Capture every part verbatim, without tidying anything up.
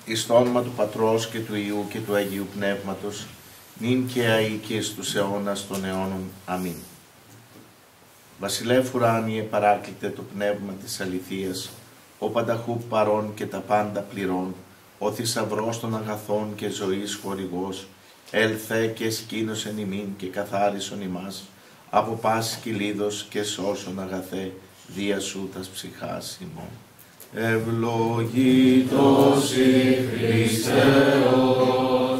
εις το όνομα του Πατρός και του Υιού και του Αγίου Πνεύματος, νυν και αεί και εις τους αιώνας των αιώνων. Αμήν. Βασιλεύ ουράνιε παράκλητε το πνεύμα της αληθείας, ο πανταχού παρών και τα πάντα πληρών, ο θησαυρός των αγαθών και ζωής χορηγός, έλθε και σκήνωσεν ημίν και καθάρισον ημάς, από πάσης κυλίδος και σώσον αγαθέ, δια σου τας ψυχάς ημών. Ευλογήτως η Χριστέ ο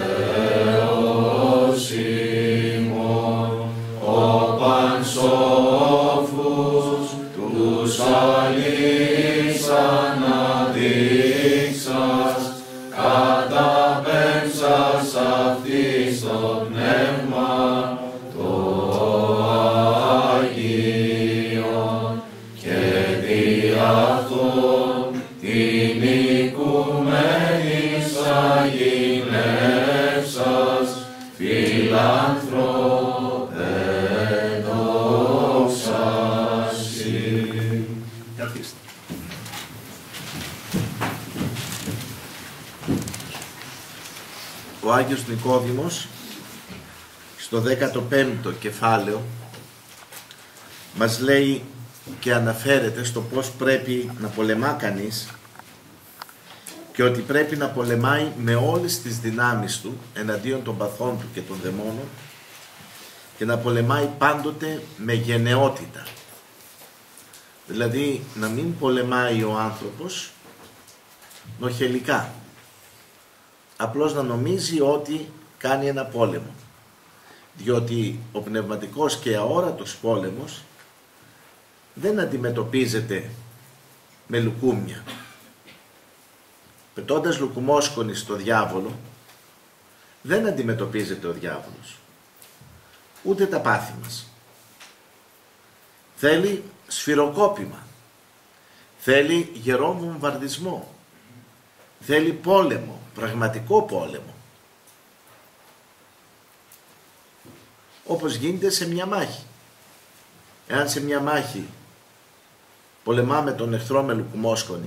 Θεός ημών, ο πανσόφους τους αλείς αναδείξας, καταπέμψας αυτής το πνεύμα το Αγίον και δι' αυτόν την οικουμένης αγινεύσας φιλανθρώπε δόξασι. Καθίστε. Ο Άγιος Νικόδημος στο δέκατο πέμπτο κεφάλαιο μας λέει και αναφέρεται στο πώς πρέπει να πολεμά κανείς και ότι πρέπει να πολεμάει με όλες τις δυνάμεις του εναντίον των παθών του και των δαιμόνων και να πολεμάει πάντοτε με γενναιότητα. Δηλαδή να μην πολεμάει ο άνθρωπος νοχελικά, απλώς να νομίζει ότι κάνει ένα πόλεμο, διότι ο πνευματικός και αόρατος πόλεμος δεν αντιμετωπίζεται με λουκούμια. Πετώντας λουκουμόσκονη στο διάβολο δεν αντιμετωπίζεται ο διάβολος, ούτε τα πάθη μας. Θέλει σφυροκόπημα, θέλει γερό βομβαρδισμό, θέλει πόλεμο, πραγματικό πόλεμο, όπως γίνεται σε μια μάχη. Εάν σε μια μάχη πολεμάμε τον εχθρό με λουκουμόσκονη,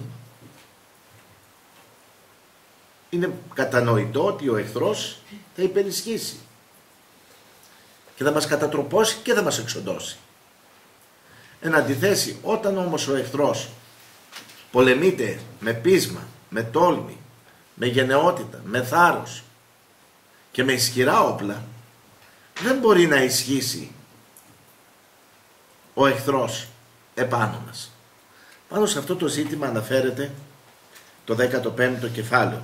είναι κατανοητό ότι ο εχθρός θα υπερισχύσει και θα μας κατατροπώσει και θα μας εξοντώσει. Εν αντιθέσει, όταν όμως ο εχθρός πολεμείται με πείσμα, με τόλμη, με γενναιότητα, με θάρρος και με ισχυρά όπλα, δεν μπορεί να ισχύσει ο εχθρός επάνω μας. Πάνω σε αυτό το ζήτημα αναφέρεται το δέκατο πέμπτο κεφάλαιο.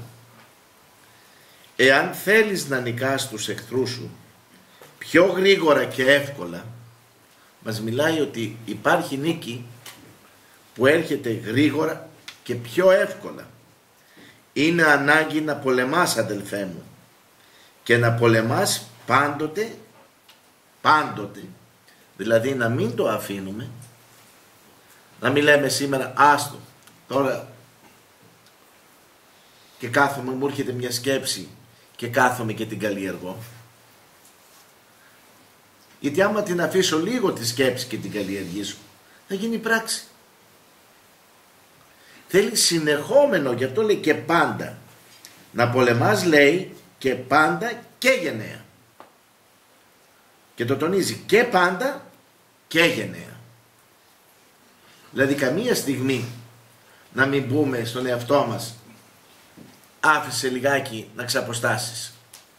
Εάν θέλεις να νικάς τους εχθρούς σου πιο γρήγορα και εύκολα, μας μιλάει ότι υπάρχει νίκη που έρχεται γρήγορα και πιο εύκολα. Είναι ανάγκη να πολεμάς, αδελφέ μου, και να πολεμάς πάντοτε, πάντοτε, δηλαδή να μην το αφήνουμε, να μην λέμε σήμερα άστο, τώρα και κάθομαι, μου έρχεται μια σκέψη και κάθομαι και την καλλιεργώ. Γιατί άμα την αφήσω λίγο τη σκέψη και την καλλιεργήσω, θα γίνει πράξη. Θέλει συνεχόμενο, γι' αυτό λέει και πάντα. Να πολεμάς, λέει, και πάντα και γενναία. Και το τονίζει, και πάντα και γενναία. Δηλαδή καμία στιγμή να μην πούμε στον εαυτό μας, άφησε λιγάκι να ξαποστάσεις.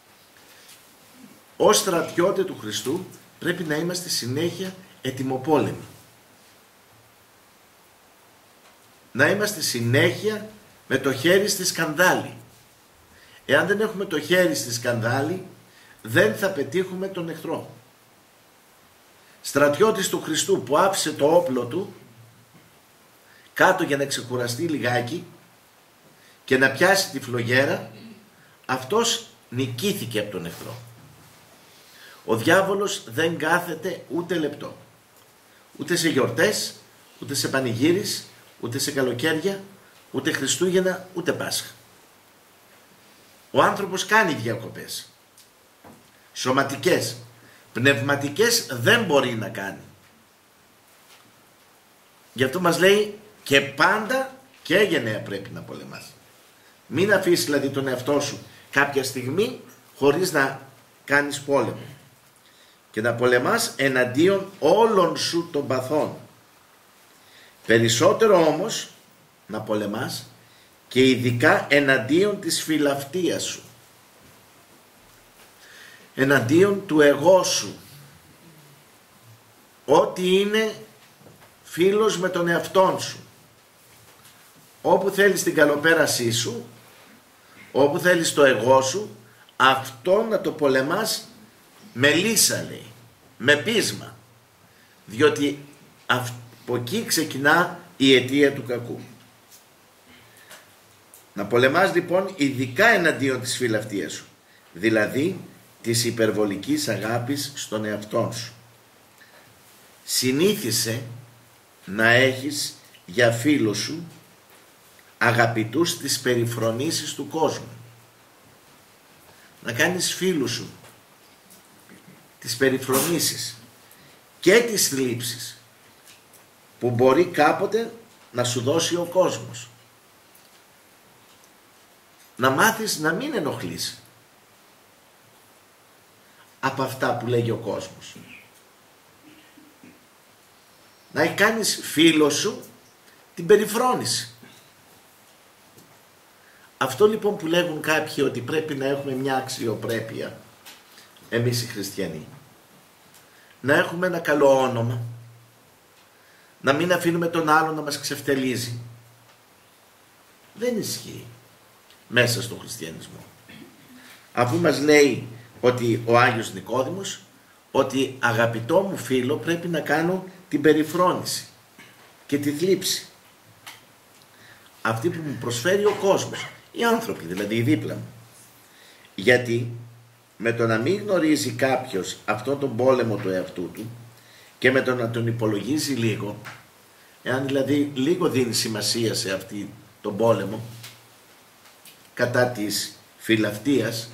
Ως στρατιώτε του Χριστού πρέπει να είμαστε συνέχεια ετοιμοπόλεμοι. Να είμαστε συνέχεια με το χέρι στη σκανδάλη. Εάν δεν έχουμε το χέρι στη σκανδάλη, δεν θα πετύχουμε τον εχθρό. Στρατιώτης του Χριστού που άφησε το όπλο του κάτω για να ξεκουραστεί λιγάκι και να πιάσει τη φλογέρα, αυτός νικήθηκε από τον εχθρό. Ο διάβολος δεν κάθεται ούτε λεπτό. Ούτε σε γιορτές, ούτε σε πανηγύρις, ούτε σε καλοκαίρια, ούτε Χριστούγεννα, ούτε Πάσχα. Ο άνθρωπος κάνει διακοπές. Σωματικές. Πνευματικές δεν μπορεί να κάνει. Γι' αυτό μας λέει και πάντα και γενναία πρέπει να πολεμάς. Μην αφήσεις δηλαδή τον εαυτό σου κάποια στιγμή χωρίς να κάνεις πόλεμο. Και να πολεμάς εναντίον όλων σου των παθών. Περισσότερο όμως να πολεμάς και ειδικά εναντίον της φιλαυτίας σου. Εναντίον του εγώ σου. Ό,τι είναι φίλος με τον εαυτόν σου. Όπου θέλεις την καλοπέρασή σου, όπου θέλεις το εγώ σου, αυτό να το πολεμάς με λύσα, λέει, με πείσμα. Διότι από εκεί ξεκινά η αιτία του κακού. Να πολεμάς λοιπόν ειδικά εναντίον της φιλαυτίας σου, δηλαδή της υπερβολικής αγάπης στον εαυτόν σου. Συνήθισε να έχεις για φίλο σου αγαπητούς τις περιφρονήσεις του κόσμου. Να κάνεις φίλου σου τις περιφρονήσεις και τις θλίψεις που μπορεί κάποτε να σου δώσει ο κόσμος. Να μάθεις να μην ενοχλείς από αυτά που λέγει ο κόσμος. Να κάνεις φίλο σου την περιφρόνηση. Αυτό λοιπόν που λέγουν κάποιοι ότι πρέπει να έχουμε μια αξιοπρέπεια, εμείς οι χριστιανοί, να έχουμε ένα καλό όνομα, να μην αφήνουμε τον άλλον να μας ξεφτελίζει, δεν ισχύει μέσα στον χριστιανισμό. Αφού μας λέει ότι ο Άγιος Νικόδημος, ότι αγαπητό μου φίλο πρέπει να κάνω την περιφρόνηση και τη θλίψη. Αυτή που μου προσφέρει ο κόσμος, οι άνθρωποι δηλαδή, οι δίπλα μου. Γιατί με το να μην γνωρίζει κάποιος αυτόν τον πόλεμο του εαυτού του και με το να τον υπολογίζει λίγο, εάν δηλαδή λίγο δίνει σημασία σε αυτή τον πόλεμο κατά της φιλαυτίας,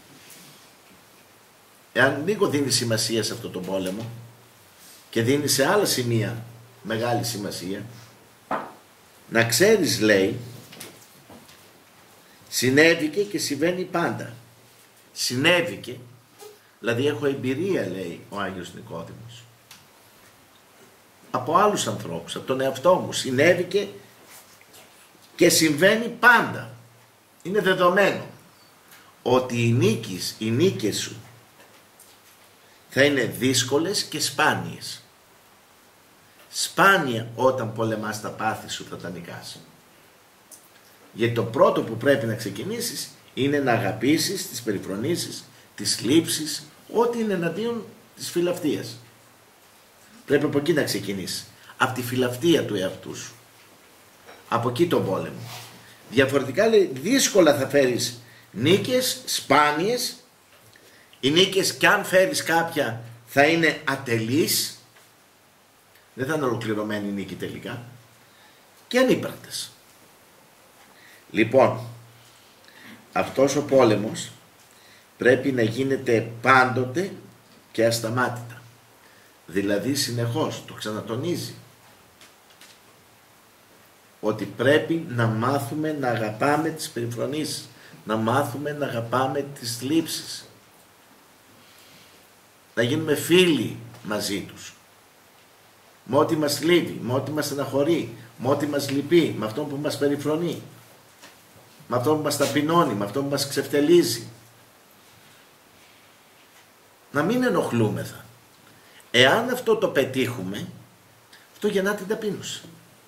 εάν λίγο δίνει σημασία σε αυτόν τον πόλεμο και δίνει σε άλλα σημεία μεγάλη σημασία, να ξέρεις, λέει, συνέβηκε και συμβαίνει πάντα. Συνέβηκε, δηλαδή έχω εμπειρία, λέει ο Άγιος Νικόδημος, από άλλους ανθρώπους, από τον εαυτό μου. Συνέβηκε και συμβαίνει πάντα. Είναι δεδομένο ότι οι νίκες, οι νίκες σου θα είναι δύσκολες και σπάνιες. Σπάνια όταν πολεμάς τα πάθη σου θα τα νικάς. Γιατί το πρώτο που πρέπει να ξεκινήσεις είναι να αγαπήσεις τις περιφρονήσεις, τις θλίψεις, ό,τι είναι εναντίον της φιλαυτίας. Πρέπει από εκεί να ξεκινήσεις. Από τη φιλαυτία του εαυτού σου. Από εκεί τον πόλεμο. Διαφορετικά, λέει, δύσκολα θα φέρεις νίκες, σπάνιες. Οι νίκες, κι αν φέρεις κάποια, θα είναι ατελείς. Δεν θα είναι ολοκληρωμένη η νίκη τελικά. Και ανύπαρκτες. Λοιπόν, αυτός ο πόλεμος πρέπει να γίνεται πάντοτε και ασταμάτητα. Δηλαδή συνεχώς, το ξανατονίζει. Ότι πρέπει να μάθουμε να αγαπάμε τις περιφρονήσεις, να μάθουμε να αγαπάμε τις θλίψεις. Να γίνουμε φίλοι μαζί τους. Με ό,τι μας θλίβει, με ό,τι μας στεναχωρεί, με ό,τι μας λυπεί, με αυτό που μας περιφρονεί, με αυτό που μας ταπεινώνει, με αυτό που μας ξεφτελίζει. Να μην ενοχλούμεθα. Εάν αυτό το πετύχουμε, αυτό γεννά την ταπείνωση.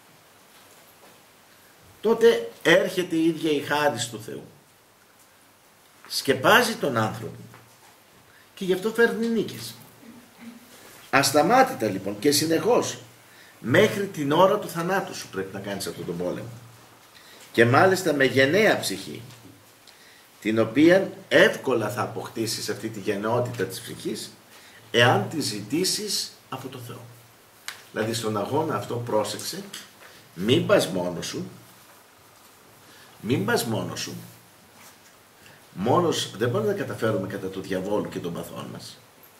Τότε έρχεται η ίδια η χάρις του Θεού. Σκεπάζει τον άνθρωπο και γι' αυτό φέρνει νίκες. Ασταμάτητα λοιπόν και συνεχώς, μέχρι την ώρα του θανάτου σου πρέπει να κάνεις αυτόν τον πόλεμο. Και μάλιστα με γενναία ψυχή, την οποία εύκολα θα αποκτήσεις αυτή τη γενναιότητα της ψυχής, εάν τη ζητήσεις από το Θεό. Δηλαδή στον αγώνα αυτό πρόσεξε, μην πας μόνος σου, μην πας μόνος σου, μόνος δεν μπορούμε να καταφέρουμε κατά του διαβόλου και των παθών μας.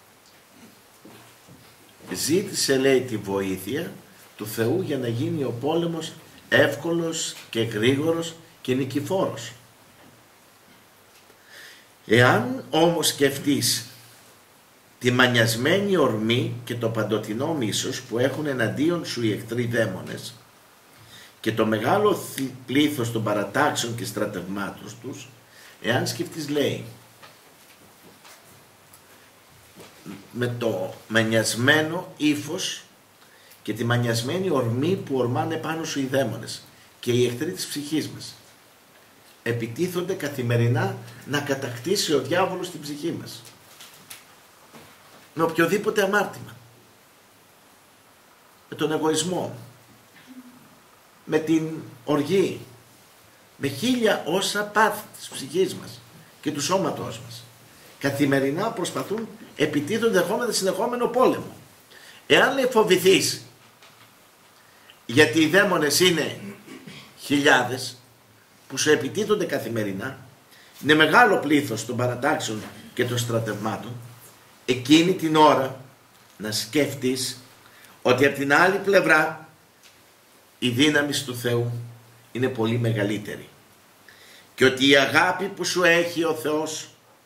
Ζήτησε, λέει, τη βοήθεια του Θεού για να γίνει ο πόλεμος εύκολος και γρήγορος και νικηφόρος. Εάν όμως σκεφτείς τη μανιασμένη ορμή και το παντοτινό μίσος που έχουν εναντίον σου οι εχθροί δαίμονες και το μεγάλο πλήθος των παρατάξεων και στρατευμάτων τους, εάν σκεφτείς, λέει, με το μανιασμένο ύφος και τη μανιασμένη ορμή που ορμάνε πάνω σου οι δαίμονες και οι εχθροί της ψυχής μας, επιτίθονται καθημερινά να κατακτήσει ο διάβολος την ψυχή μας με οποιοδήποτε αμάρτημα, με τον εγωισμό, με την οργή, με χίλια όσα πάθη της ψυχής μας και του σώματός μας. Καθημερινά προσπαθούν, επιτίθονται δεχόμενα συνεχόμενο πόλεμο. Εάν, λέει, φοβηθείς, γιατί οι δαίμονες είναι χιλιάδες που σου επιτίθονται καθημερινά, είναι μεγάλο πλήθος των παρατάξεων και των στρατευμάτων, εκείνη την ώρα να σκέφτεις ότι από την άλλη πλευρά η δύναμη του Θεού είναι πολύ μεγαλύτερη και ότι η αγάπη που σου έχει ο Θεός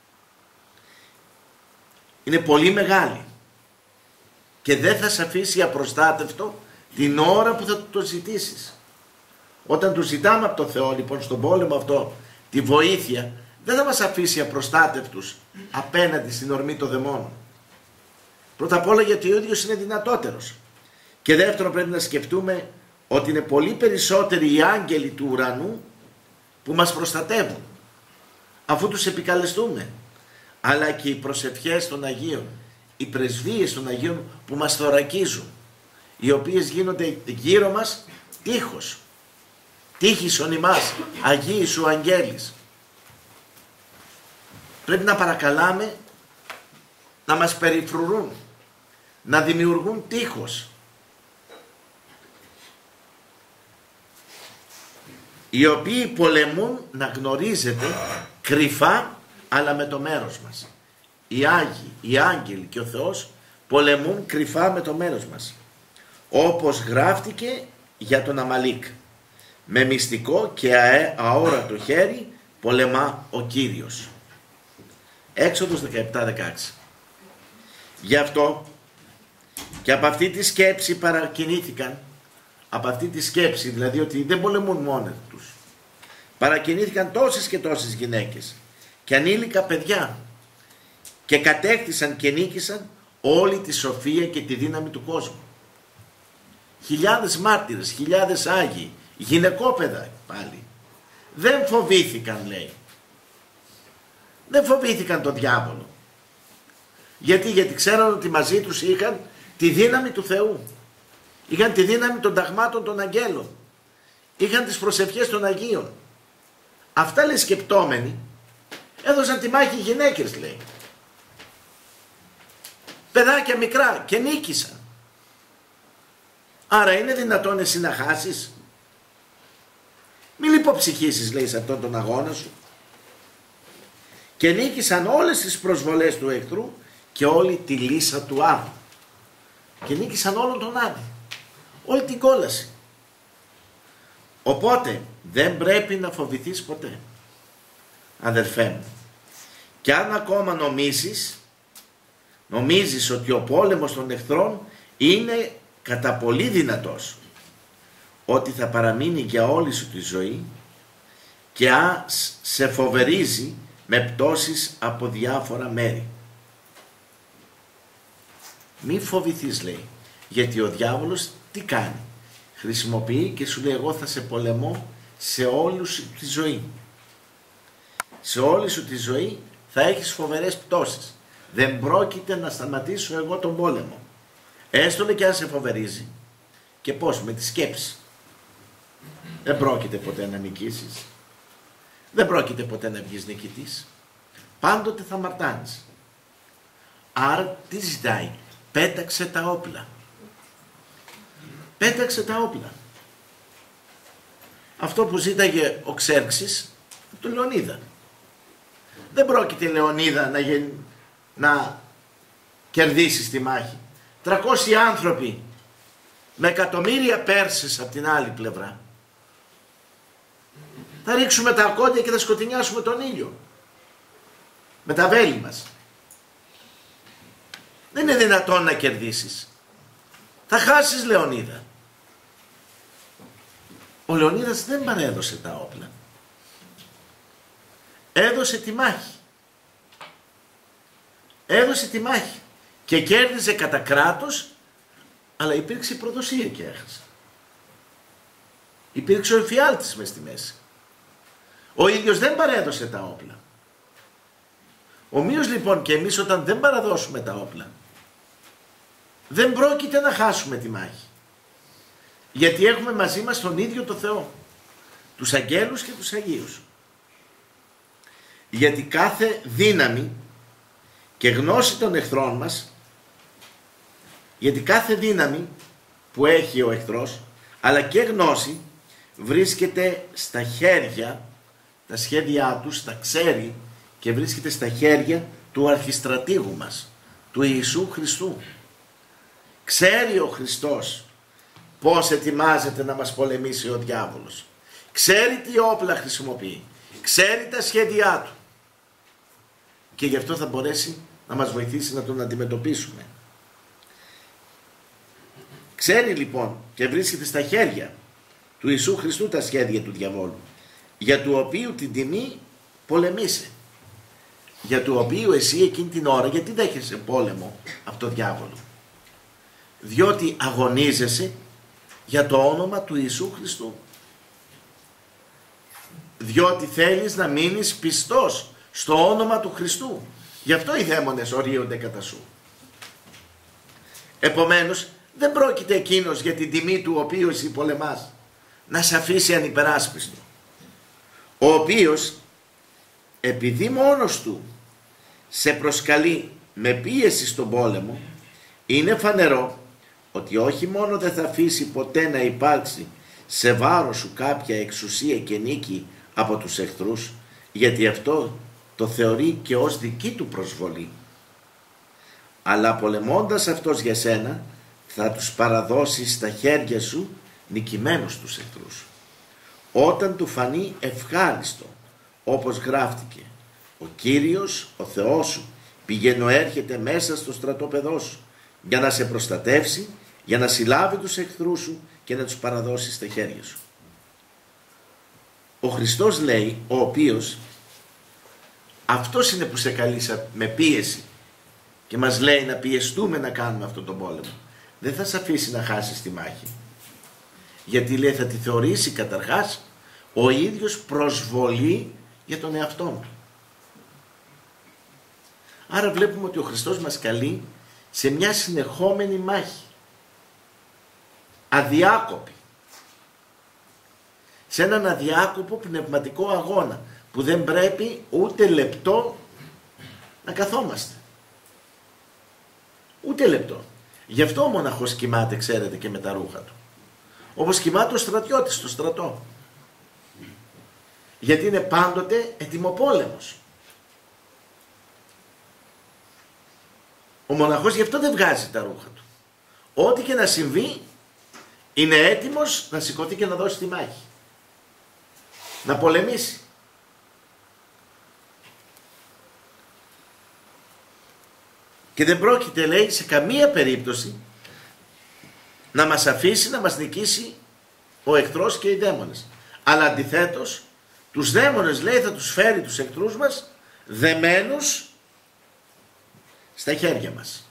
είναι πολύ μεγάλη και δεν θα σε αφήσει απροστάτευτο την ώρα που θα το ζητήσεις. Όταν του ζητάμε από τον Θεό, λοιπόν, στον πόλεμο αυτό τη βοήθεια, δεν θα μας αφήσει απροστάτευτους απέναντι στην ορμή των δαιμόνων. Πρώτα απ' όλα γιατί ο ίδιος είναι δυνατότερος. Και δεύτερον, πρέπει να σκεφτούμε ότι είναι πολύ περισσότεροι οι άγγελοι του ουρανού που μας προστατεύουν αφού τους επικαλεστούμε, αλλά και οι προσευχές των Αγίων, οι πρεσβείες των Αγίων που μας θωρακίζουν, οι οποίες γίνονται γύρω μας τείχος. Τύχησον ημάς, Αγίοι σου αγγέλης. Πρέπει να παρακαλάμε να μας περιφρουρούν, να δημιουργούν τείχος. Οι οποίοι πολεμούν, να γνωρίζετε, κρυφά αλλά με το μέρος μας. Οι Άγιοι, οι άγγελοι και ο Θεός πολεμούν κρυφά με το μέρος μας. Όπως γράφτηκε για τον Αμαλίκ. Με μυστικό και αόρατο χέρι πολεμά ο Κύριος. Έξοδος δεκαεπτά δεκαέξι. Γι' αυτό και από αυτή τη σκέψη παρακινήθηκαν, από αυτή τη σκέψη δηλαδή ότι δεν πολεμούν μόνοι τους, παρακινήθηκαν τόσες και τόσες γυναίκες και ανήλικα παιδιά και κατέκτησαν και νίκησαν όλη τη σοφία και τη δύναμη του κόσμου. Χιλιάδες μάρτυρες, χιλιάδες Άγιοι, γυναικόπαιδα πάλι, δεν φοβήθηκαν, λέει. Δεν φοβήθηκαν τον διάβολο. Γιατί, γιατί ξέραν ότι μαζί τους είχαν τη δύναμη του Θεού. Είχαν τη δύναμη των ταγμάτων των αγγέλων. Είχαν τις προσευχές των Αγίων. Αυτά, λέει, σκεπτόμενοι, έδωσαν τη μάχη οι γυναίκες, λέει. Παιδάκια μικρά και νίκησαν. Άρα είναι δυνατόν εσύ να χάσεις? Μην λιποψυχήσεις, λέει, σε αυτόν τον αγώνα σου. Και νίκησαν όλες τις προσβολές του εχθρού και όλη τη λύσα του Άδη. Και νίκησαν όλον τον Άδη. Όλη την κόλαση. Οπότε δεν πρέπει να φοβηθείς ποτέ, αδερφέ μου. Και αν ακόμα νομίζεις, νομίζεις ότι ο πόλεμος των εχθρών είναι κατά πολύ δυνατός, ότι θα παραμείνει για όλη σου τη ζωή και αν σε φοβερίζει με πτώσεις από διάφορα μέρη. Μη φοβηθείς, λέει, γιατί ο διάβολος τι κάνει? Χρησιμοποιεί και σου λέει, εγώ θα σε πολεμώ σε όλη σου τη ζωή. Σε όλη σου τη ζωή θα έχεις φοβερές πτώσεις. Δεν πρόκειται να σταματήσω εγώ τον πόλεμο. Έστω, λέει, και αν σε φοβερίζει. Και πώς? Με τη σκέψη. Δεν πρόκειται ποτέ να νικήσεις. Δεν πρόκειται ποτέ να βγεις νικητής. Πάντοτε θα μαρτάνεις. Άρα τι ζητάει? Πέταξε τα όπλα. Πέταξε τα όπλα. Αυτό που ζήταγε ο Ξέρξης από τον Λεωνίδα. Δεν πρόκειται, Λεωνίδα, να, γεν... να κερδίσεις τη μάχη. Τρακόσιοι άνθρωποι με εκατομμύρια Πέρσες από την άλλη πλευρά. Θα ρίξουμε τα ακόντια και θα σκοτεινιάσουμε τον ήλιο. με τα βέλη μας. Δεν είναι δυνατόν να κερδίσεις. Θα χάσεις, Λεωνίδα. Ο Λεωνίδας δεν παρέδωσε τα όπλα. Έδωσε τη μάχη. Έδωσε τη μάχη. Και κέρδιζε κατά κράτος, αλλά υπήρξε προδοσία και έχασε. Υπήρξε ο εφιάλτης μες στη μέση. Ο ίδιος δεν παρέδωσε τα όπλα. Ομοίως λοιπόν και εμείς όταν δεν παραδώσουμε τα όπλα, δεν πρόκειται να χάσουμε τη μάχη. Γιατί έχουμε μαζί μας τον ίδιο το Θεό, τους αγγέλους και τους Αγίους. Γιατί κάθε δύναμη και γνώση των εχθρών μας, γιατί κάθε δύναμη που έχει ο εχθρός, αλλά και γνώση, βρίσκεται στα χέρια, τα σχέδιά τους τα ξέρει και βρίσκεται στα χέρια του αρχιστρατήγου μας, του Ιησού Χριστού. Ξέρει ο Χριστός πώς ετοιμάζεται να μας πολεμήσει ο διάβολος. Ξέρει τι όπλα χρησιμοποιεί. Ξέρει τα σχέδιά του. Και γι' αυτό θα μπορέσει να μας βοηθήσει να τον αντιμετωπίσουμε. Ξέρει λοιπόν και βρίσκεται στα χέρια του Ιησού Χριστού τα σχέδια του διαβόλου, για του οποίου την τιμή πολεμήσε. Για του οποίου εσύ εκείνη την ώρα, γιατί δέχεσαι πόλεμο από το διάβολο? Διότι αγωνίζεσαι για το όνομα του Ιησού Χριστού. Διότι θέλεις να μείνεις πιστός στο όνομα του Χριστού. Γι' αυτό οι δαίμονες ορίονται κατά σου. Επομένως δεν πρόκειται εκείνος για την τιμή του οποίου εσύ πολεμάς να σε αφήσει ανυπεράσπιστο. Ο οποίος επειδή μόνος του σε προσκαλεί με πίεση στον πόλεμο, είναι φανερό ότι όχι μόνο δεν θα αφήσει ποτέ να υπάρξει σε βάρος σου κάποια εξουσία και νίκη από τους εχθρούς, γιατί αυτό το θεωρεί και ως δική του προσβολή, αλλά πολεμώντας αυτός για σένα θα τους παραδώσει στα χέρια σου νικημένους τους εχθρούς, όταν του φανεί ευχάριστο, όπως γράφτηκε, ο Κύριος, ο Θεός σου, πηγαίνω έρχεται μέσα στο στρατόπεδό σου για να σε προστατεύσει, για να συλλάβει τους εχθρούς σου και να τους παραδώσει στα χέρια σου. Ο Χριστός λέει, ο οποίος αυτός είναι που σε καλεί με πίεση και μας λέει να πιεστούμε να κάνουμε αυτόν τον πόλεμο. Δεν θα σε αφήσει να χάσεις τη μάχη. Γιατί λέει θα τη θεωρήσει καταρχάς ο ίδιος προσβολή για τον εαυτό του. Άρα βλέπουμε ότι ο Χριστός μας καλεί σε μια συνεχόμενη μάχη. Αδιάκοπη. Σε έναν αδιάκοπο πνευματικό αγώνα που δεν πρέπει ούτε λεπτό να καθόμαστε. Ούτε λεπτό. Γι' αυτό ο μοναχός κοιμάται, ξέρετε, και με τα ρούχα του. Όπως κοιμάται ο στρατιώτης στο στρατό. Γιατί είναι πάντοτε ετοιμοπόλεμος. Ο μοναχός γι' αυτό δεν βγάζει τα ρούχα του. Ό,τι και να συμβεί είναι έτοιμος να σηκωθεί και να δώσει τη μάχη. Να πολεμήσει. Και δεν πρόκειται, λέει, σε καμία περίπτωση να μας αφήσει να μας νικήσει ο εχθρός και οι δαίμονες. Αλλά αντιθέτως, τους δαίμονες, λέει, θα τους φέρει τους εχθρούς μας δεμένους στα χέρια μας.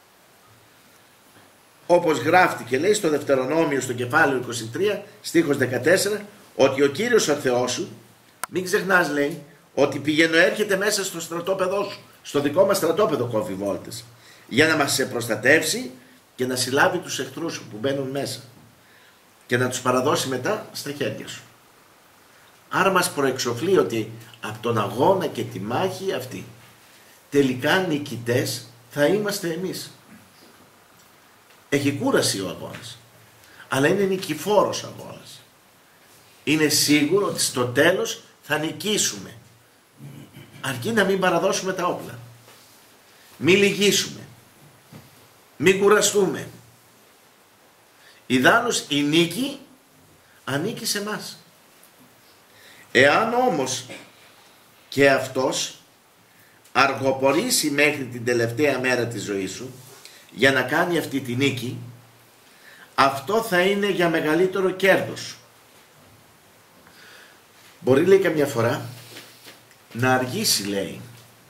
Όπως γράφτηκε, λέει, στο Δευτερονόμιο, στο κεφάλαιο είκοσι τρία, στίχος δεκατέσσερα, ότι ο Κύριος ο Θεός σου, μην ξεχνάς, λέει, ότι πηγαίνω έρχεται μέσα στο στρατόπεδό σου, στο δικό μας στρατόπεδο κόβει βόλτες, για να μας σε προστατεύσει και να συλλάβει τους εχθρούς σου που μπαίνουν μέσα και να τους παραδώσει μετά στα χέρια σου. Άρα μας προεξοφλεί ότι από τον αγώνα και τη μάχη αυτή τελικά νικητές θα είμαστε εμείς. Έχει κούραση ο αγώνας, αλλά είναι νικηφόρος αγώνας. Είναι σίγουρο ότι στο τέλος θα νικήσουμε, αρκεί να μην παραδώσουμε τα όπλα, μην λυγίσουμε, μην κουραστούμε. Ιδάλλως η νίκη ανήκει σε μας. Εάν όμως και αυτός αργοπορήσει μέχρι την τελευταία μέρα της ζωής σου για να κάνει αυτή τη νίκη, αυτό θα είναι για μεγαλύτερο κέρδος. Μπορεί, λέει, καμιά φορά να αργήσει, λέει,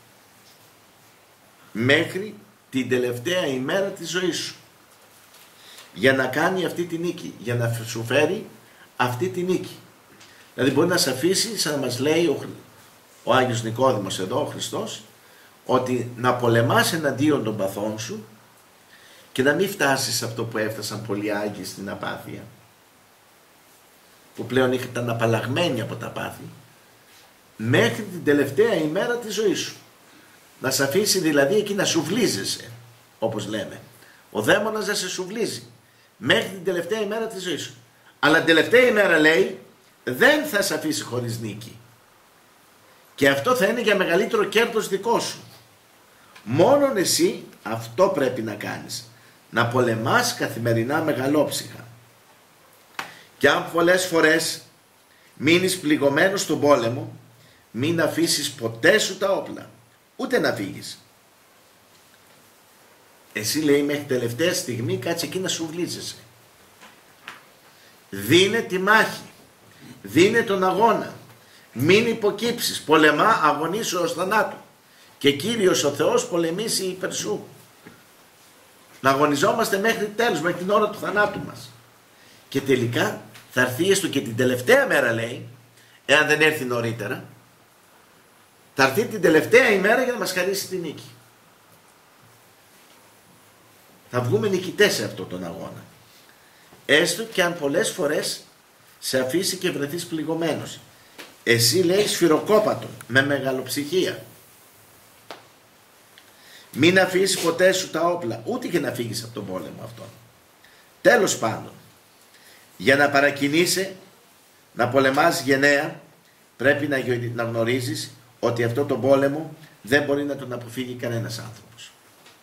μέχρι την τελευταία ημέρα της ζωής σου για να κάνει αυτή τη νίκη, για να σου φέρει αυτή τη νίκη. Δηλαδή μπορεί να σε αφήσει, σαν να μας λέει ο, ο Άγιος Νικόδημος εδώ, ο Χριστός, ότι να πολεμάς εναντίον των παθών σου και να μην φτάσεις σε αυτό που έφτασαν πολλοί Άγιοι στην απάθεια, που πλέον ήταν απαλλαγμένοι από τα πάθη, μέχρι την τελευταία ημέρα της ζωής σου. Να σε αφήσει δηλαδή εκεί να σουβλίζεσαι, όπως λέμε. Ο δαίμονας να σε σουβλίζει μέχρι την τελευταία ημέρα της ζωής σου. Αλλά την τελευταία ημέρα, λέει, δεν θα σε αφήσει χωρίς νίκη. Και αυτό θα είναι για μεγαλύτερο κέρδος δικό σου. Μόνον εσύ αυτό πρέπει να κάνεις. Να πολεμάς καθημερινά μεγαλόψυχα. Και αν πολλές φορές μείνεις πληγωμένος στον πόλεμο, μην αφήσεις ποτέ σου τα όπλα, ούτε να φύγεις. Εσύ, λέει, μέχρι τελευταία στιγμή κάτσε εκεί να σουβλίζεσαι. Δίνε τη μάχη, δίνε τον αγώνα, μην υποκύψεις, πολεμά, αγωνίσου ως θανάτου και Κύριος ο Θεός πολεμήσει υπέρ σου. Να αγωνιζόμαστε μέχρι τέλους, μέχρι την ώρα του θανάτου μας. Και τελικά θα έρθει έστω και την τελευταία μέρα, λέει, εάν δεν έρθει νωρίτερα, θα έρθει την τελευταία ημέρα για να μας χαρίσει τη νίκη. Θα βγούμε νικητές σε αυτόν τον αγώνα. Έστω και αν πολλές φορές σε αφήσει και βρεθείς πληγωμένος. Εσύ, λέει, σφυροκόπατο, με μεγαλοψυχία. Μην αφήσεις ποτέ σου τα όπλα, ούτε και να φύγεις από τον πόλεμο αυτόν. Τέλος πάντων, για να παρακινείσαι, να πολεμάς γενναία, πρέπει να, να γνωρίζεις ότι αυτό τον πόλεμο δεν μπορεί να τον αποφύγει κανένας άνθρωπος.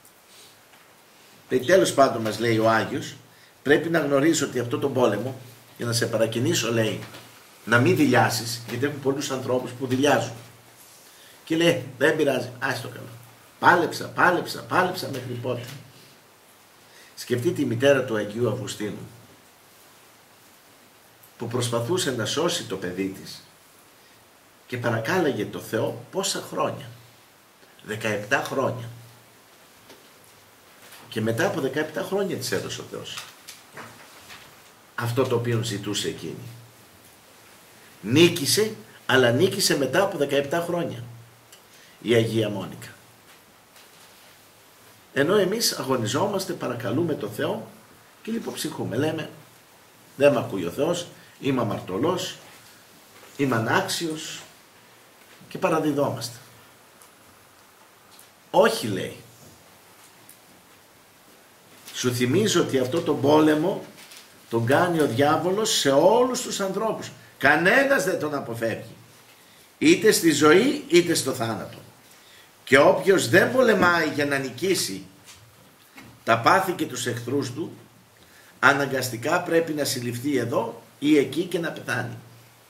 Τέλος πάντων, μας λέει ο Άγιος, πρέπει να γνωρίζεις ότι αυτό τον πόλεμο, για να σε παρακινήσω, λέει, να μην δειλιάσεις, γιατί έχουν πολλούς ανθρώπους που δειλιάζουν. Και λέει, δεν πειράζει, άστο καλά. Πάλεψα, πάλεψα, πάλεψα μέχρι πότε. Σκεφτείτε η μητέρα του Αγίου Αυγουστίνου, που προσπαθούσε να σώσει το παιδί της και παρακάλαγε το Θεό πόσα χρόνια, δεκαεπτά χρόνια. Και μετά από δεκαεπτά χρόνια της έδωσε ο Θεός αυτό το οποίο ζητούσε εκείνη. Νίκησε, αλλά νίκησε μετά από δεκαεπτά χρόνια η Αγία Μόνικα. Ενώ εμείς αγωνιζόμαστε, παρακαλούμε το Θεό και λιποψυχούμε. Λέμε, δεν με ακούει ο Θεός, είμαι αμαρτωλός, είμαι ανάξιος και παραδιδόμαστε. Όχι, λέει. Σου θυμίζω ότι αυτό τον πόλεμο τον κάνει ο διάβολος σε όλους τους ανθρώπους. Κανένας δεν τον αποφεύγει. Είτε στη ζωή είτε στο θάνατο. Και όποιος δεν πολεμάει για να νικήσει τα πάθη και τους εχθρούς του, αναγκαστικά πρέπει να συλληφθεί εδώ ή εκεί και να πεθάνει.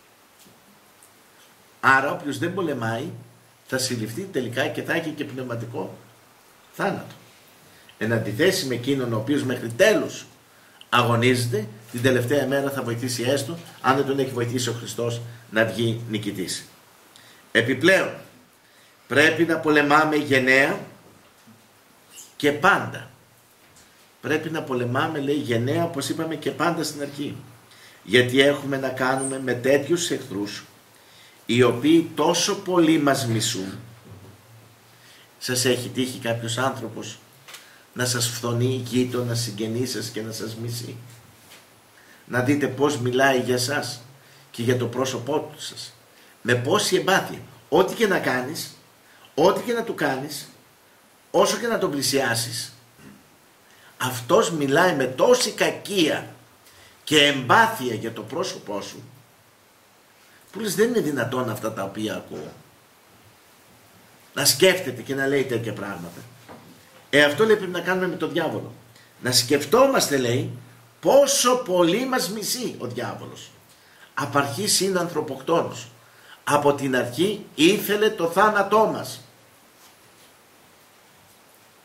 Άρα όποιος δεν πολεμάει θα συλληφθεί τελικά και θα έχει και πνευματικό θάνατο. Εν αντιθέσει με εκείνον ο οποίος μέχρι τέλους αγωνίζεται, την τελευταία μέρα θα βοηθήσει έστω, αν δεν τον έχει βοηθήσει ο Χριστός, να βγει νικητής. Επιπλέον, πρέπει να πολεμάμε γενναία και πάντα. Πρέπει να πολεμάμε, λέει, γενναία, όπως είπαμε, και πάντα στην αρχή. Γιατί έχουμε να κάνουμε με τέτοιους εχθρούς, οι οποίοι τόσο πολύ μας μισούν. Σας έχει τύχει κάποιος άνθρωπος να σας φθονεί γείτονα, συγγενής σας και να σας μισεί? Να δείτε πώς μιλάει για σας και για το πρόσωπό του σας. Με πόση εμπάθεια. Ό,τι και να κάνεις, ό,τι και να του κάνεις, όσο και να τον πλησιάσεις, αυτός μιλάει με τόση κακία και εμπάθεια για το πρόσωπό σου, που λες, δεν είναι δυνατόν αυτά τα οποία ακούω. Να σκέφτεται και να λέει τέτοια πράγματα. Ε, αυτό, λέει, πρέπει να κάνουμε με τον διάβολο. Να σκεφτόμαστε, λέει, πόσο πολύ μας μισεί ο διάβολος. Απ' αρχής είναι ανθρωποκτόνος. Από την αρχή ήθελε το θάνατό μας.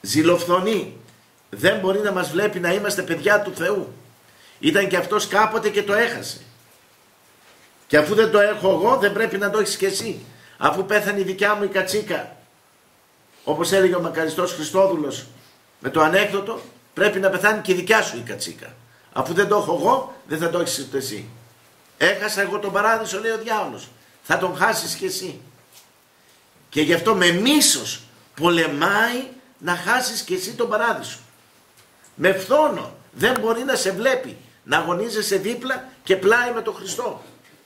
ζηλοφθονεί, δεν μπορεί να μας βλέπει να είμαστε παιδιά του Θεού. Ήταν και αυτός κάποτε και το έχασε. Και αφού δεν το έχω εγώ, δεν πρέπει να το έχεις και εσύ. Αφού πέθανε η δικιά μου η κατσίκα, όπως έλεγε ο μακαριστός Χριστόδουλος με το ανέκδοτο, πρέπει να πεθάνει και η δικιά σου η κατσίκα. Αφού δεν το έχω εγώ, δεν θα το έχεις ούτε εσύ. Έχασα εγώ τον παράδεισο, λέει ο διάολος. Θα τον χάσεις και εσύ. Και γι' αυτό με μίσος πολεμάει να χάσεις και εσύ τον παράδεισο. Με φθόνο. Δεν μπορεί να σε βλέπει. Να αγωνίζεσαι δίπλα και πλάι με τον Χριστό.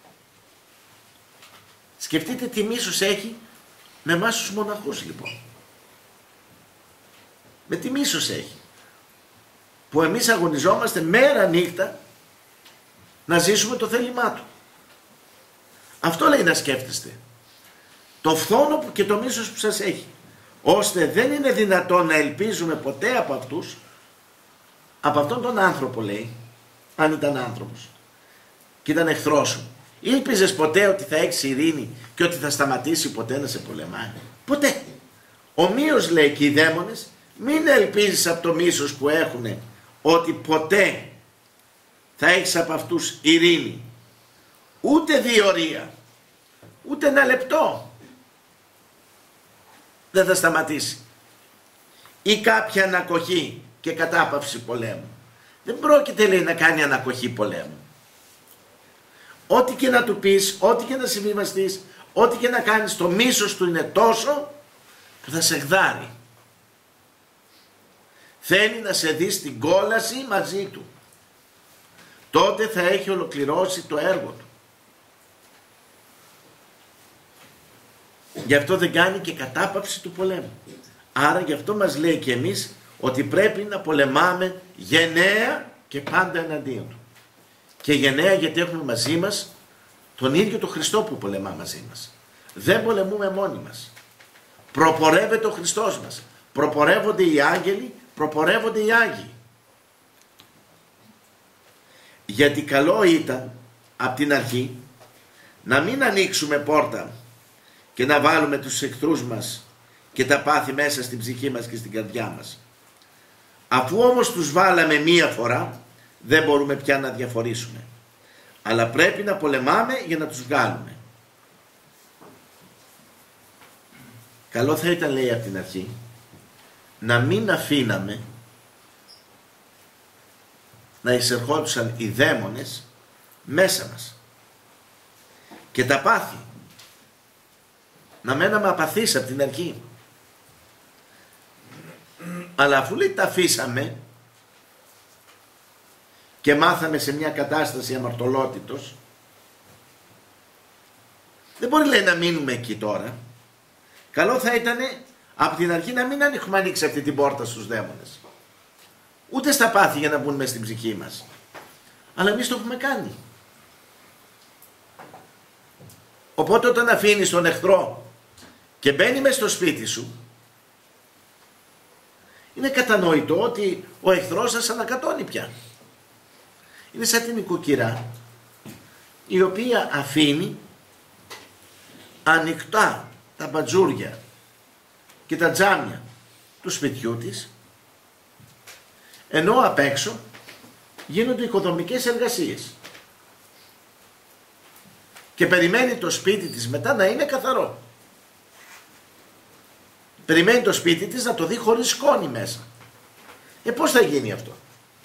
Σκεφτείτε τι μίσος έχει με εμάς τους μοναχούς λοιπόν. Με τι μίσος έχει. Που εμείς αγωνιζόμαστε μέρα νύχτα να ζήσουμε το θέλημά του. Αυτό λέει να σκέφτεστε. Το φθόνο που και το μίσος που σας έχει. Ώστε δεν είναι δυνατόν να ελπίζουμε ποτέ από αυτούς, από αυτόν τον άνθρωπο λέει, αν ήταν άνθρωπος και ήταν εχθρός σου. Ήλπιζες ποτέ ότι θα έχεις ειρήνη και ότι θα σταματήσει ποτέ να σε πολεμάει? Ποτέ. Ομοίως λέει και οι δαίμονες, μην ελπίζεις από το μίσος που έχουνε ότι ποτέ θα έχεις από αυτούς ειρήνη. Ούτε διορία, ούτε ένα λεπτό δεν θα σταματήσει. Ή κάποια ανακοχή και κατάπαυση πολέμου. Δεν πρόκειται λέει να κάνει ανακοχή πολέμου. Ό,τι και να του πεις, ό,τι και να συμβιβαστείς, ό,τι και να κάνεις, το μίσος του είναι τόσο που θα σε γδάρει. Θέλει να σε δει στην κόλαση μαζί του. Τότε θα έχει ολοκληρώσει το έργο του. Γι' αυτό δεν κάνει και κατάπαυση του πολέμου. Άρα γι' αυτό μας λέει και εμείς ότι πρέπει να πολεμάμε γενναία και πάντα εναντίον του. Και γενναία γιατί έχουμε μαζί μας τον ίδιο τον Χριστό που πολεμά μαζί μας. Δεν πολεμούμε μόνοι μας. Προπορεύεται ο Χριστός μας. Προπορεύονται οι άγγελοι, προπορεύονται οι Άγιοι. Γιατί καλό ήταν από την αρχή να μην ανοίξουμε πόρτα και να βάλουμε τους εχθρούς μας και τα πάθη μέσα στην ψυχή μας και στην καρδιά μας. Αφού όμως τους βάλαμε μία φορά, δεν μπορούμε πια να διαφορήσουμε. Αλλά πρέπει να πολεμάμε για να τους βγάλουμε. Καλό θα ήταν, λέει από την αρχή, να μην αφήναμε να εισερχόντουσαν οι δαίμονες μέσα μας. Και τα πάθη. Να μέναμε απαθείς από την αρχή. Αλλά αφού λέει τα αφήσαμε και μάθαμε σε μια κατάσταση αμαρτωλότητος, δεν μπορεί λέει να μείνουμε εκεί τώρα. Καλό θα ήταν από την αρχή να μην έχουμε ανοίξει αυτή την πόρτα στους δαίμονες. Ούτε στα πάθη για να μπουν μέσα στην ψυχή μας. Αλλά εμείς το έχουμε κάνει. Οπότε όταν αφήνεις τον εχθρό και μπαίνει μέσα στο σπίτι σου, είναι κατανοητό ότι ο εχθρός σας ανακατώνει πια. Είναι σαν την οικοκυρά η οποία αφήνει ανοιχτά τα μπατζούρια και τα τζάμια του σπιτιού της, ενώ απ' έξω γίνονται οικοδομικές εργασίες και περιμένει το σπίτι της μετά να είναι καθαρό. Περιμένει το σπίτι της να το δει χωρίς σκόνη μέσα. Ε πώς θα γίνει αυτό?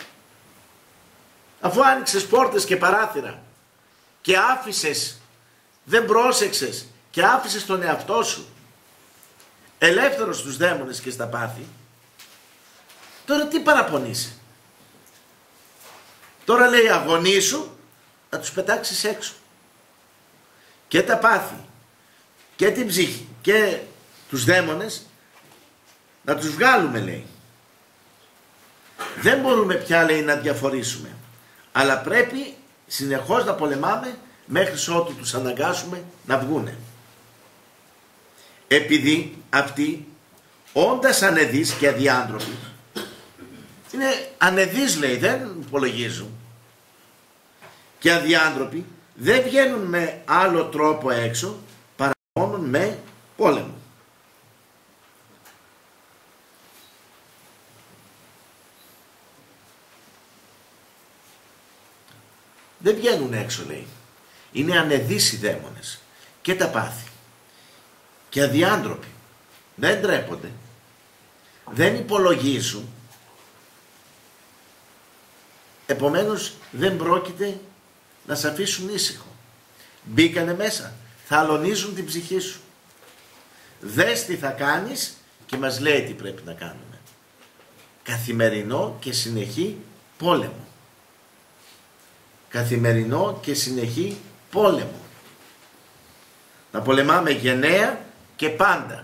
Αφού άνοιξες πόρτες και παράθυρα και άφησες, δεν πρόσεξες και άφησες τον εαυτό σου ελεύθερος στους δαίμονες και στα πάθη, τώρα τι παραπονείσαι? Τώρα λέει αγωνίσου να τους πετάξεις έξω. Και τα πάθη και την ψυχή και τους δαίμονες να τους βγάλουμε, λέει. Δεν μπορούμε πια, λέει, να διαφορήσουμε. Αλλά πρέπει συνεχώς να πολεμάμε μέχρι ότου τους αναγκάσουμε να βγούνε. Επειδή αυτοί, όντας ανεδείς και αδιάντροποι, είναι ανεδείς, λέει, δεν υπολογίζουν, και αδιάντροποι, δεν βγαίνουν με άλλο τρόπο έξω παρά μόνο με πόλεμο. δεν βγαίνουν έξω, λέει. Είναι ανεδείς οι δαίμονες και τα πάθη και αδιάντροποι. Δεν ντρέπονται, δεν υπολογίζουν, επομένως δεν πρόκειται να σε αφήσουν ήσυχο. Μπήκανε μέσα, θα αλωνίζουν την ψυχή σου. Δες τι θα κάνεις και μας λέει τι πρέπει να κάνουμε. Καθημερινό και συνεχή πόλεμο. Καθημερινό και συνεχή πόλεμο. Να πολεμάμε γενναία και πάντα.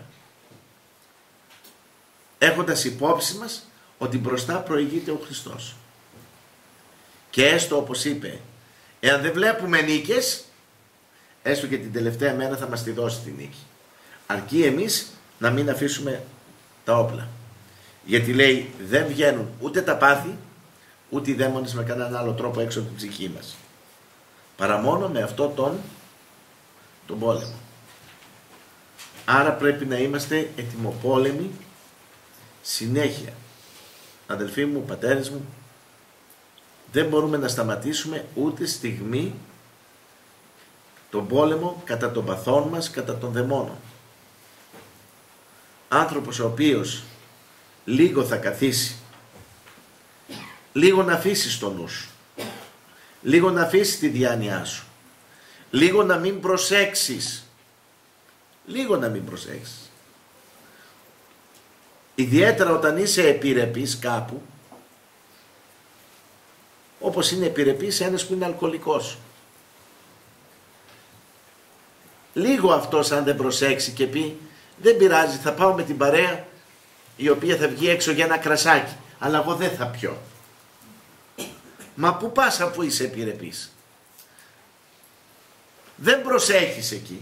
Έχοντας υπόψη μας ότι μπροστά προηγείται ο Χριστός. Και έστω, όπως είπε, εάν δεν βλέπουμε νίκες, έστω και την τελευταία μέρα θα μας τη δώσει τη νίκη. Αρκεί εμείς να μην αφήσουμε τα όπλα. Γιατί λέει δεν βγαίνουν ούτε τα πάθη, ούτε οι δαίμονες με κανέναν άλλο τρόπο έξω από την ψυχή μας. Παρά μόνο με αυτό τον, τον πόλεμο. Άρα πρέπει να είμαστε ετοιμοπόλεμοι συνέχεια. Αδελφοί μου, πατέρες μου, δεν μπορούμε να σταματήσουμε ούτε στιγμή τον πόλεμο κατά των παθών μας, κατά των δαιμόνων. Άνθρωπος ο οποίος λίγο θα καθίσει, λίγο να αφήσει το νου σου, λίγο να αφήσει τη διάνοιά σου, λίγο να μην προσέξεις, λίγο να μην προσέξεις. Ιδιαίτερα όταν είσαι επιρρεπής κάπου, όπως είναι επιρρεπής ένας που είναι αλκοολικός. Λίγο αυτός αν δεν προσέξει και πει δεν πειράζει, θα πάω με την παρέα η οποία θα βγει έξω για ένα κρασάκι, αλλά εγώ δεν θα πιω. Μα πού πας αφού είσαι επιρρεπής? Δεν προσέχεις εκεί.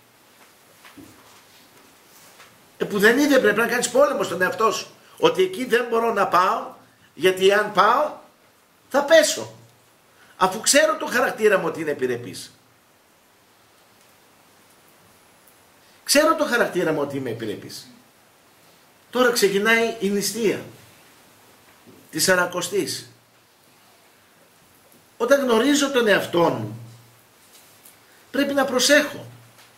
Ε, που δεν είδε πρέπει να κάνεις πόλεμο στον εαυτό σου. Ότι εκεί δεν μπορώ να πάω, γιατί αν πάω θα πέσω. Αφού ξέρω το χαρακτήρα μου ότι είναι επιρρεπής. Ξέρω το χαρακτήρα μου ότι είμαι επιρρεπής. Τώρα ξεκινάει η νηστεία της Σαρακοστής. Όταν γνωρίζω τον εαυτό μου, πρέπει να προσέχω.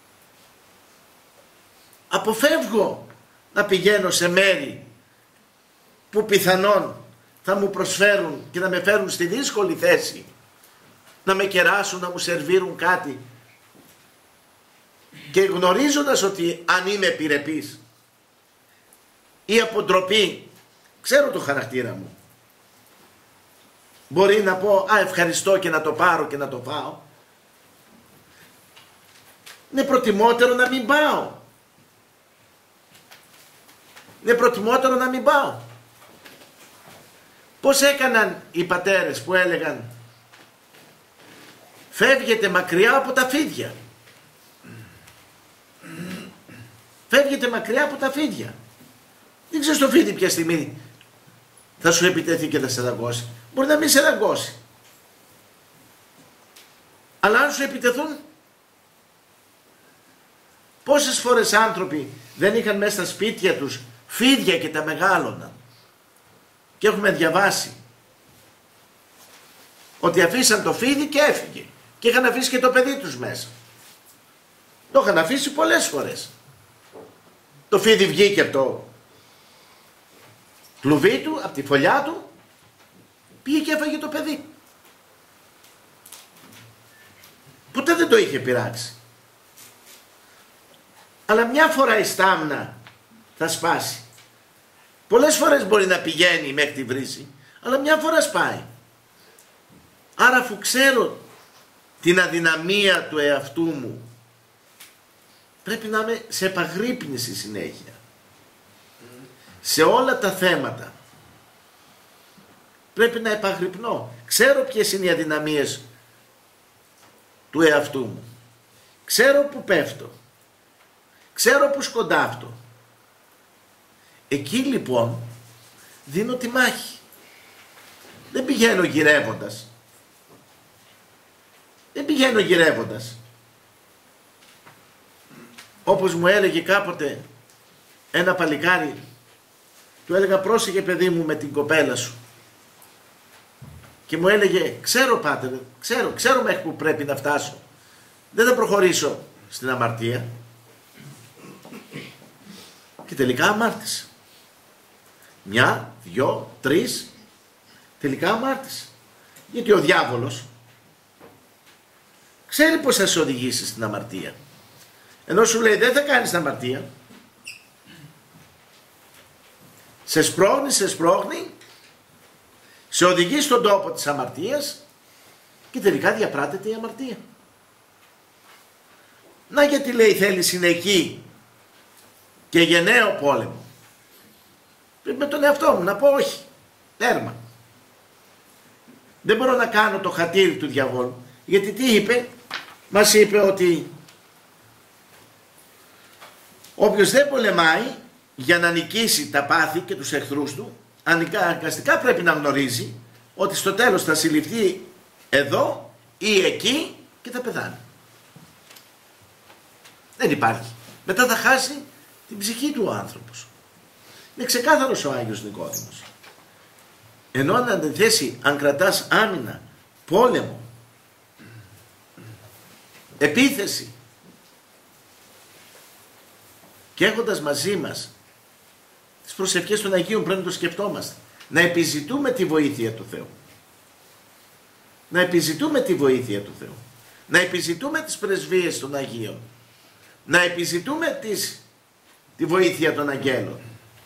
Αποφεύγω να πηγαίνω σε μέρη που πιθανόν θα μου προσφέρουν και να με φέρουν στη δύσκολη θέση, να με κεράσουν, να μου σερβίρουν κάτι, και γνωρίζοντας ότι αν είμαι επιρρεπής ή από ντροπή, ξέρω το χαρακτήρα μου, μπορεί να πω α ευχαριστώ και να το πάρω και να το πάω. Είναι προτιμότερο να μην πάω. Είναι προτιμότερο να μην πάω. Πώς έκαναν οι πατέρες που έλεγαν φεύγετε μακριά από τα φίδια. Φεύγετε μακριά από τα φίδια. Δεν ξέρεις το φίδι ποια στιγμή θα σου επιτεθεί και θα σε δαγκώσει. Μπορεί να μην σε δαγκώσει. Αλλά αν σου επιτεθούν, πόσες φορές άνθρωποι δεν είχαν μέσα στα σπίτια τους φίδια και τα μεγάλωναν. Και έχουμε διαβάσει ότι αφήσαν το φίδι και έφυγε. Και είχαν αφήσει και το παιδί τους μέσα. Το είχαν αφήσει πολλές φορές. Το φίδι βγήκε από το κλουβί του, από τη φωλιά του, πήγε και έφαγε το παιδί. Ποτέ δεν το είχε πειράξει. Αλλά μια φορά η στάμνα θα σπάσει. Πολλές φορές μπορεί να πηγαίνει μέχρι τη βρύση, αλλά μια φορά σπάει. Άρα αφού ξέρω την αδυναμία του εαυτού μου, πρέπει να είμαι σε επαγρύπνηση συνέχεια. Σε όλα τα θέματα. Πρέπει να επαγρυπνώ. Ξέρω ποιες είναι οι αδυναμίες του εαυτού μου. Ξέρω που πέφτω. Ξέρω που σκοντάφτω. Εκεί λοιπόν δίνω τη μάχη. Δεν πηγαίνω γυρεύοντας. Δεν πηγαίνω γυρεύοντας. Όπως μου έλεγε κάποτε ένα παλικάρι, του έλεγα πρόσεχε παιδί μου με την κοπέλα σου. και μου έλεγε, ξέρω πάτερ, ξέρω, ξέρω μέχρι που πρέπει να φτάσω. Δεν θα προχωρήσω στην αμαρτία. Και τελικά αμάρτησα. Μια, δυο, τρεις, τελικά αμάρτησα. Γιατί ο διάβολος ξέρει πως θα σε οδηγήσει στην αμαρτία. Ενώ σου λέει δεν θα κάνεις την αμαρτία, σε σπρώχνει, σε σπρώχνει, σε οδηγεί στον τόπο της αμαρτίας και τελικά διαπράττεται η αμαρτία. Να γιατί λέει θέλει συνεχή και γενναίο πόλεμο. Πρέπει με τον εαυτό μου να πω όχι, τέρμα. Δεν μπορώ να κάνω το χατήρι του διαβόλου. Γιατί τι είπε, μας είπε ότι όποιος δεν πολεμάει για να νικήσει τα πάθη και τους εχθρούς του, αναγκαστικά πρέπει να γνωρίζει ότι στο τέλος θα συλληφθεί εδώ ή εκεί και θα πεθάνει. Δεν υπάρχει. Μετά θα χάσει την ψυχή του ο άνθρωπος. Είναι ξεκάθαρος ο Άγιος Νικόδημος. Ενώ αν αντιθέσει, αν κρατάς άμυνα, πόλεμο, επίθεση και έχοντας μαζί μας τις προσευχές των Αγίων, πρέπει να το σκεφτόμαστε, να επιζητούμε τη βοήθεια του Θεού, να επιζητούμε τη βοήθεια του Θεού, να επιζητούμε τις πρεσβείες των Αγίων, να επιζητούμε τις, τη βοήθεια των Αγγέλων,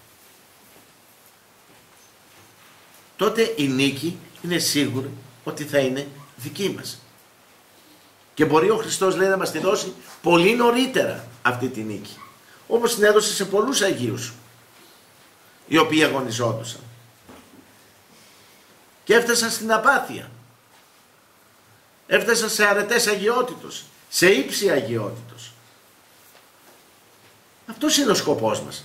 τότε η νίκη είναι σίγουρη ότι θα είναι δική μας. Και μπορεί ο Χριστός, λέει, να μας τη δώσει πολύ νωρίτερα αυτή τη νίκη. Όπως την έδωσε σε πολλούς Αγίους, οι οποίοι αγωνιζόντουσαν. Και έφτασαν στην απάθεια. Έφτασαν σε αρετές αγιότητος, σε ύψη αγιότητος. Αυτός είναι ο σκοπός μας.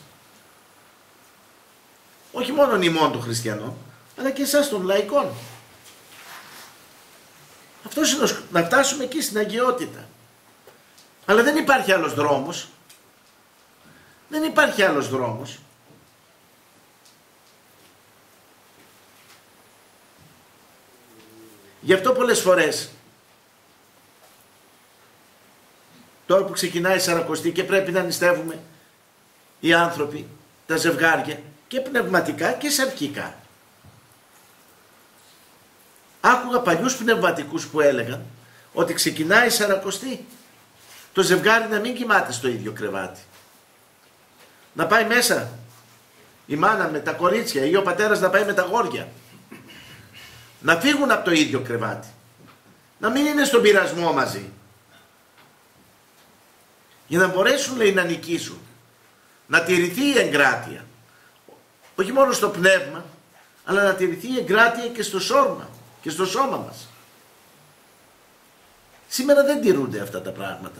Όχι μόνο ημών των χριστιανών, αλλά και εσάς των λαϊκών. Αυτός είναι ο σκοπός, να φτάσουμε εκεί στην αγιότητα. Αλλά δεν υπάρχει άλλος δρόμος. Δεν υπάρχει άλλος δρόμος. Γι' αυτό πολλές φορές, τώρα που ξεκινάει η Σαρακοστή και πρέπει να νηστεύουμε οι άνθρωποι, τα ζευγάρια, και πνευματικά και σαρκικά. Άκουγα παλιούς πνευματικούς που έλεγαν ότι ξεκινάει η Σαρακοστή, το ζευγάρι να μην κοιμάται στο ίδιο κρεβάτι. Να πάει μέσα η μάνα με τα κορίτσια ή ο πατέρας να πάει με τα αγόρια. Να φύγουν από το ίδιο κρεβάτι. Να μην είναι στον πειρασμό μαζί. Για να μπορέσουν, λέει, να νικήσουν. Να τηρηθεί η εγκράτεια. Όχι μόνο στο πνεύμα, αλλά να τηρηθεί η εγκράτεια και στο σώμα, και στο σώμα μας. Σήμερα δεν τηρούνται αυτά τα πράγματα.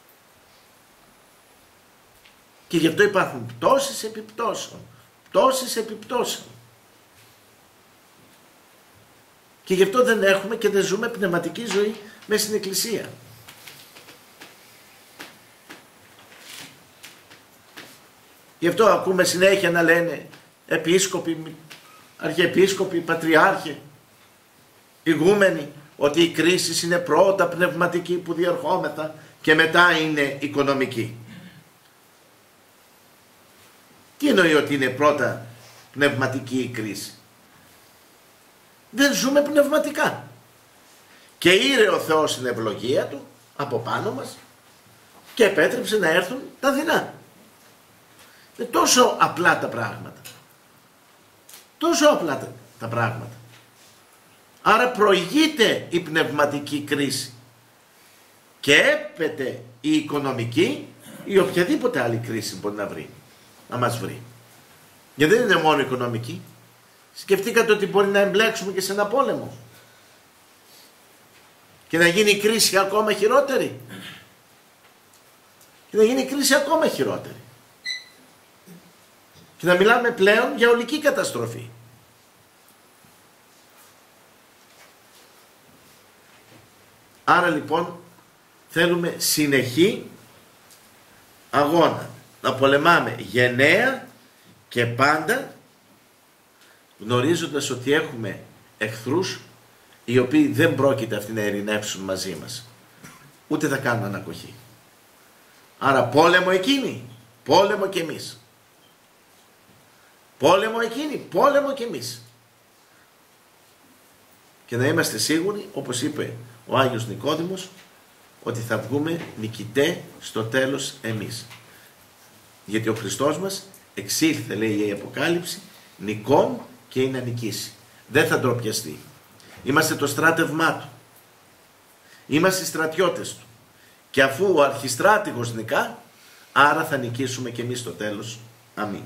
Και γι' αυτό υπάρχουν πτώσεις επιπτώσεων. Πτώσεις επιπτώσεων. Και γι' αυτό δεν έχουμε και δεν ζούμε πνευματική ζωή μέσα στην Εκκλησία. Γι' αυτό ακούμε συνέχεια να λένε επίσκοποι, αρχιεπίσκοποι, πατριάρχοι, ηγούμενοι, ότι η κρίση είναι πρώτα πνευματική που διερχόμεθα και μετά είναι οικονομική. Τι εννοεί ότι είναι πρώτα πνευματική η κρίση? Δεν ζούμε πνευματικά. Και ήρε ο Θεός στην ευλογία Του από πάνω μας και επέτρεψε να έρθουν τα δεινά. Είναι τόσο απλά τα πράγματα. Τόσο απλά τα, τα πράγματα. Άρα προηγείται η πνευματική κρίση και έπεται η οικονομική ή οποιαδήποτε άλλη κρίση μπορεί να βρει, να μας βρει. Γιατί δεν είναι μόνο οικονομική. Σκεφτήκατε ότι μπορεί να εμπλέξουμε και σε ένα πόλεμο και να γίνει η κρίση ακόμα χειρότερη. Και να γίνει η κρίση ακόμα χειρότερη. Και να μιλάμε πλέον για ολική καταστροφή. Άρα λοιπόν θέλουμε συνεχή αγώνα. Να πολεμάμε γενναία και πάντα, γνωρίζοντας ότι έχουμε εχθρούς οι οποίοι δεν πρόκειται αυτοί να ειρηνεύσουν μαζί μας, ούτε θα κάνουν ανακοχή. Άρα πόλεμο εκείνοι, πόλεμο και εμείς. Πόλεμο εκείνοι, πόλεμο και εμείς. Και να είμαστε σίγουροι, όπως είπε ο Άγιος Νικόδημος, ότι θα βγούμε νικητέ στο τέλος εμείς. Γιατί ο Χριστός μας εξήλθε, λέει η Αποκάλυψη, νικών και είναι να νικήσει. Δεν θα ντροπιαστεί. Είμαστε το στράτευμά του. Είμαστε οι στρατιώτες του. Και αφού ο αρχιστράτηγος νικά, άρα θα νικήσουμε και εμείς στο τέλος. Αμήν.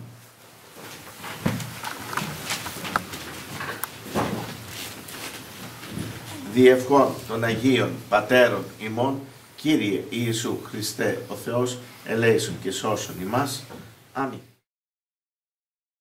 Διευχών των Αγίων Πατέρων ημών, Κύριε Ιησού Χριστέ ο Θεός, ελέησον και σώσον ημάς. Αμήν.